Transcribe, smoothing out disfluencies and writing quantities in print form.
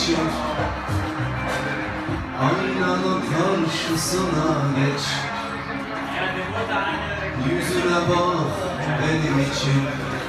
için aynanın karşısına geç. Yüzüne bak benim için.